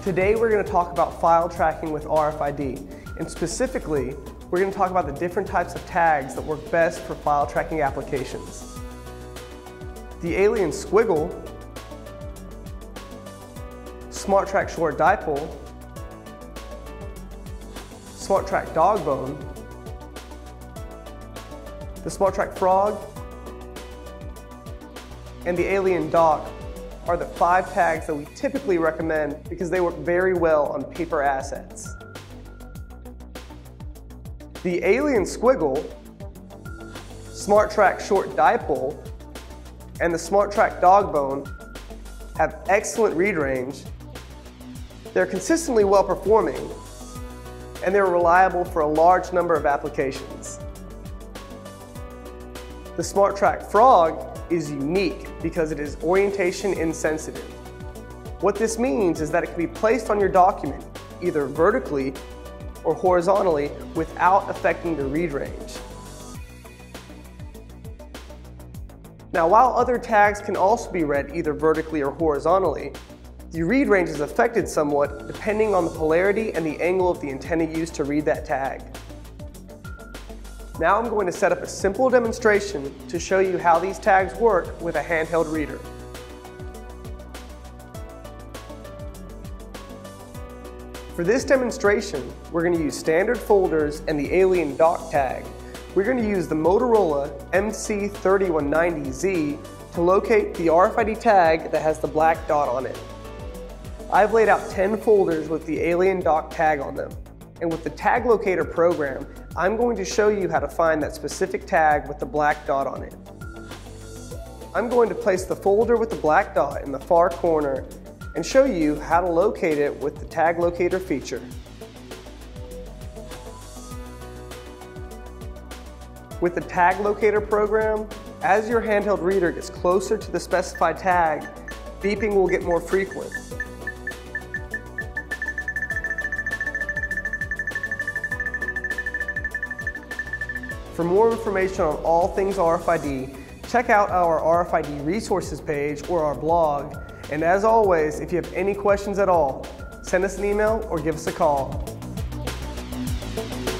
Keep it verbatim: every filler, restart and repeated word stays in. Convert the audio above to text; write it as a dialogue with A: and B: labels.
A: Today we're going to talk about file tracking with R F I D, and specifically we're going to talk about the different types of tags that work best for file tracking applications. The alien squiggle, SmartTrack short dipole, SmartTrack dog bone, the SmartTrack frog, and the alien dock are the five tags that we typically recommend because they work very well on paper assets. The alien squiggle, SmartTrack short dipole, and the SmartTrack dog bone have excellent read range. They're consistently well performing, and they're reliable for a large number of applications. The SmartTrack frog is unique because it is orientation insensitive. What this means is that it can be placed on your document either vertically or horizontally without affecting the read range. Now, while other tags can also be read either vertically or horizontally, the read range is affected somewhat depending on the polarity and the angle of the antenna used to read that tag. Now I'm going to set up a simple demonstration to show you how these tags work with a handheld reader. For this demonstration, we're going to use standard folders and the alien dock tag. We're going to use the Motorola M C thirty-one ninety Z to locate the R F I D tag that has the black dot on it. I've laid out ten folders with the alien dock tag on them. And with the tag locator program, I'm going to show you how to find that specific tag with the black dot on it. I'm going to place the folder with the black dot in the far corner and show you how to locate it with the tag locator feature. With the tag locator program, as your handheld reader gets closer to the specified tag, beeping will get more frequent. For more information on all things R F I D, check out our R F I D Resources page or our blog. And as always, if you have any questions at all, send us an email or give us a call.